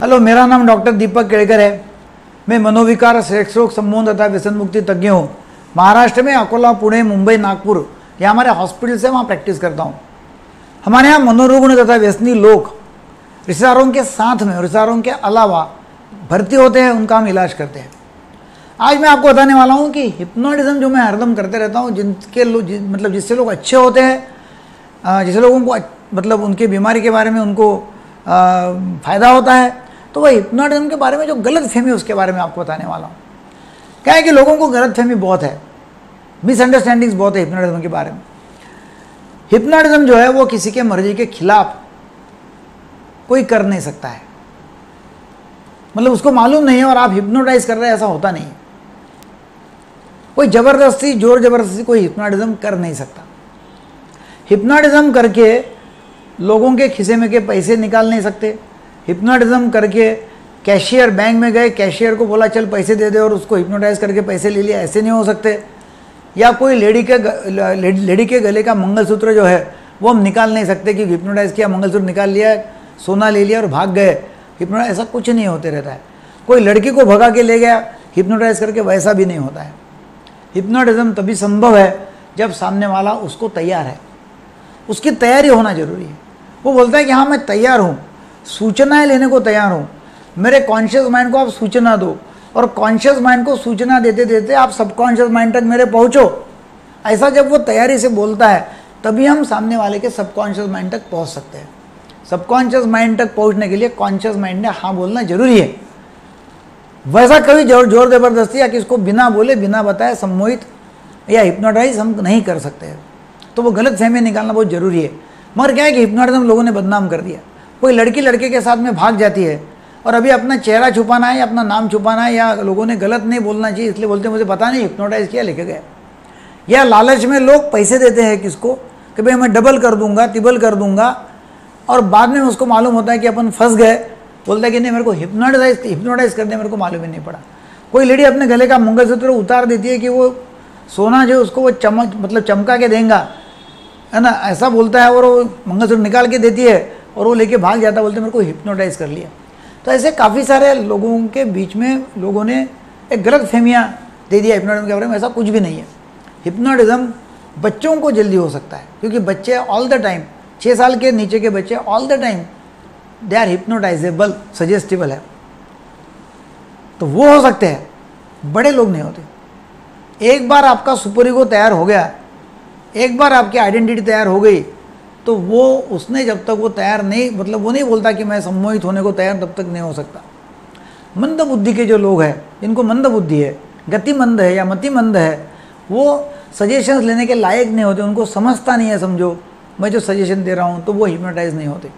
Hello, मेरा नाम doctor दीपक केड़कर है। मैं मनोविकार, सेक्स रोग, सम्मोहन तथा व्यसन मुक्ति तज्ञ हूँ। महाराष्ट्र में अकोला, पुणे, मुंबई, नागपुर ये हमारे हॉस्पिटल से वहाँ प्रैक्टिस करता हूँ। हमारे यहाँ मनोरुग्ण तथा व्यसनी लोग रिश्तेदारों के साथ में, रिश्तेदारों के अलावा भर्ती होते हैं, उनका हम इलाज करते हैं। आज मैं आपको बताने वाला हूँ कि हिप्नोटिज्म जो मैं हरदम करते रहता हूँ, मतलब जिससे लोग अच्छे होते हैं, जिससे लोगों को मतलब उनकी बीमारी के बारे में उनको फ़ायदा होता है, तो वह हिप्नोटिज्म के बारे में जो गलत फहमी है उसके बारे में आपको बताने वाला हूँ। क्या है कि लोगों को गलत फहमी बहुत है, मिसअंडरस्टैंडिंग्स बहुत है हिप्नोटिज्म के बारे में। हिप्नोटिज्म जो है वो किसी के मर्जी के खिलाफ कोई कर नहीं सकता है, मतलब उसको मालूम नहीं है और आप हिप्नोटाइज कर रहे हैं, ऐसा होता नहीं है। कोई ज़बरदस्ती, जोर ज़बरदस्ती कोई हिप्नोटिज्म कर नहीं सकता। हिप्नोटिज्म करके लोगों के खिसे में के पैसे निकाल नहीं सकते। हिप्नोटिज्म करके कैशियर बैंक में गए, कैशियर को बोला चल पैसे दे दे और उसको हिप्नोटाइज करके पैसे ले लिए, ऐसे नहीं हो सकते। या कोई लेडी के गले का मंगलसूत्र जो है वो हम निकाल नहीं सकते कि हिप्नोटाइज किया, मंगलसूत्र निकाल लिया, सोना ले लिया और भाग गए। हिप्नोटाइज ऐसा कुछ नहीं होते रहता है। कोई लड़की को भगा के ले गया हिप्नोटाइज करके, वैसा भी नहीं होता है। हिप्नोटिज्म तभी संभव है जब सामने वाला उसको तैयार है, उसकी तैयारी होना जरूरी है। वो बोलता है कि हाँ मैं तैयार हूँ, सूचनाएं लेने को तैयार हूँ, मेरे कॉन्शियस माइंड को आप सूचना दो, और कॉन्शियस माइंड को सूचना देते देते आप सबकॉन्शियस माइंड तक मेरे पहुँचो। ऐसा जब वो तैयारी से बोलता है तभी हम सामने वाले के सबकॉन्शियस माइंड तक पहुँच सकते हैं। सबकॉन्शियस माइंड तक पहुँचने के लिए कॉन्शियस माइंड ने हाँ बोलना जरूरी है। वैसा कभी जोर ज़बरदस्ती या किसको बिना बोले, बिना बताए सम्मोहित या हिप्नोटाइज हम नहीं कर सकते हैं। तो वो गलत फहमी निकालना बहुत ज़रूरी है। मगर क्या है कि हिप्नोटिज्म लोगों ने बदनाम कर दिया। कोई लड़की लड़के के साथ में भाग जाती है और अभी अपना चेहरा छुपाना है या अपना नाम छुपाना है, या लोगों ने गलत नहीं बोलना चाहिए इसलिए बोलते हैं मुझे पता नहीं, हिप्नोटाइज किया लेके गए। या लालच में लोग पैसे देते हैं किसको कि भाई मैं डबल कर दूंगा, तिबल कर दूंगा, और बाद में उसको मालूम होता है कि अपन फंस गए। बोलता है कि नहीं, मेरे को हिप्नोटाइज करने मेरे को मालूम ही नहीं पड़ा। कोई लेडी अपने गले का मंगलसूत्र उतार देती है कि वो सोना जो उसको वो चमका के देंगे, है ना, ऐसा बोलता है, और वो मंगलसूत्र निकाल के देती है और वो लेके भाग जाता है, बोलते मेरे को हिप्नोटाइज कर लिया। तो ऐसे काफ़ी सारे लोगों के बीच में लोगों ने एक गलत फहमियाँ दे दिया हिप्नोटिज्म के बारे में। ऐसा कुछ भी नहीं है। हिप्नोटिज्म बच्चों को जल्दी हो सकता है, क्योंकि बच्चे ऑल द टाइम, 6 साल के नीचे के बच्चे all the time they are hypnotizable, suggestible है, तो वो हो सकते हैं। बड़े लोग नहीं होते। एक बार आपका सुपर ईगो तैयार हो गया, एक बार आपकी आइडेंटिटी तैयार हो गई, तो वो उसने जब तक वो तैयार नहीं, मतलब वो नहीं बोलता कि मैं सम्मोहित होने को तैयार, तब तक नहीं हो सकता। मंद बुद्धि के जो लोग हैं, जिनको मंद बुद्धि है, गति मंद है या मति मंद है, वो सजेशंस लेने के लायक नहीं होते। उनको समझता नहीं है, समझो मैं जो सजेशन दे रहा हूँ, तो वो हिप्नोटाइज नहीं होते।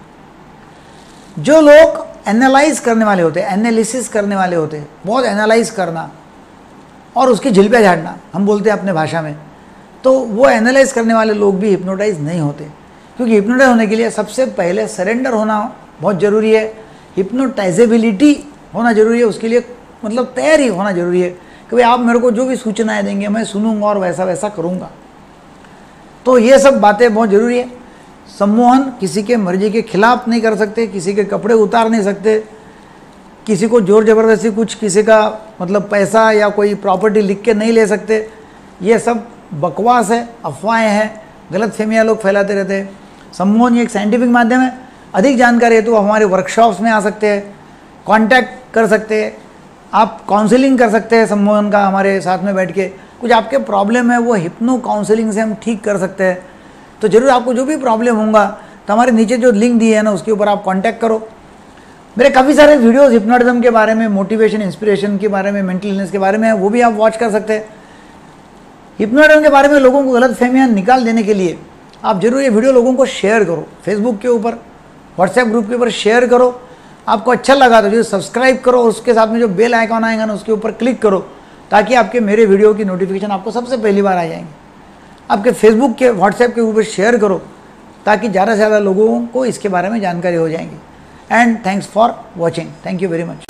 जो लोग एनालाइज करने वाले होते हैं, एनालिसिस करने वाले होते हैं, बहुत एनालाइज करना और उसकी झिलपियाँ झाड़ना हम बोलते हैं अपने भाषा में, तो वो एनालाइज करने वाले लोग भी हिप्नोटाइज नहीं होते। क्योंकि हिप्नोटाइज होने के लिए सबसे पहले सरेंडर होना बहुत ज़रूरी है, हिप्नोटाइजेबिलिटी होना ज़रूरी है, उसके लिए मतलब तैयारी होना ज़रूरी है कि भाई आप मेरे को जो भी सूचनाएं देंगे मैं सुनूंगा और वैसा वैसा करूंगा। तो ये सब बातें बहुत ज़रूरी है। सम्मोहन किसी के मर्जी के खिलाफ नहीं कर सकते, किसी के कपड़े उतार नहीं सकते, किसी को जोर ज़बरदस्ती कुछ, किसी का मतलब पैसा या कोई प्रॉपर्टी लिख के नहीं ले सकते। ये सब बकवास है, अफवाहें हैं, गलत फहमियाँ लोग फैलाते रहते हैं। सम्मोहन ये एक साइंटिफिक माध्यम है। अधिक जानकारी है तो हमारे वर्कशॉप्स में आ सकते हैं, कांटेक्ट कर सकते हैं, आप काउंसलिंग कर सकते हैं सम्मोहन का हमारे साथ में बैठ के। कुछ आपके प्रॉब्लम है वो हिप्नो काउंसलिंग से हम ठीक कर सकते हैं। तो ज़रूर आपको जो भी प्रॉब्लम होगा तो हमारे नीचे जो लिंक दिए है ना, उसके ऊपर आप कांटेक्ट करो। मेरे काफ़ी सारे वीडियोस हिप्नोटिज्म के बारे में, मोटिवेशन, इंस्पिरेशन के बारे में, मेंटल इलनेस के बारे में, वो भी आप वॉच कर सकते हैं। हिप्नोटिज्म के बारे में लोगों को गलत फहमियाँ निकाल देने के लिए आप जरूर ये वीडियो लोगों को शेयर करो, फेसबुक के ऊपर, व्हाट्सएप ग्रुप के ऊपर शेयर करो। आपको अच्छा लगा तो जो सब्सक्राइब करो, और उसके साथ में जो बेल आइकॉन आएगा ना उसके ऊपर क्लिक करो, ताकि आपके मेरे वीडियो की नोटिफिकेशन आपको सबसे पहली बार आ जाएंगे। आपके फेसबुक के, व्हाट्सएप के ऊपर शेयर करो, ताकि ज़्यादा से ज़्यादा लोगों को इसके बारे में जानकारी हो जाएंगी। And thanks for watching. Thank you very much.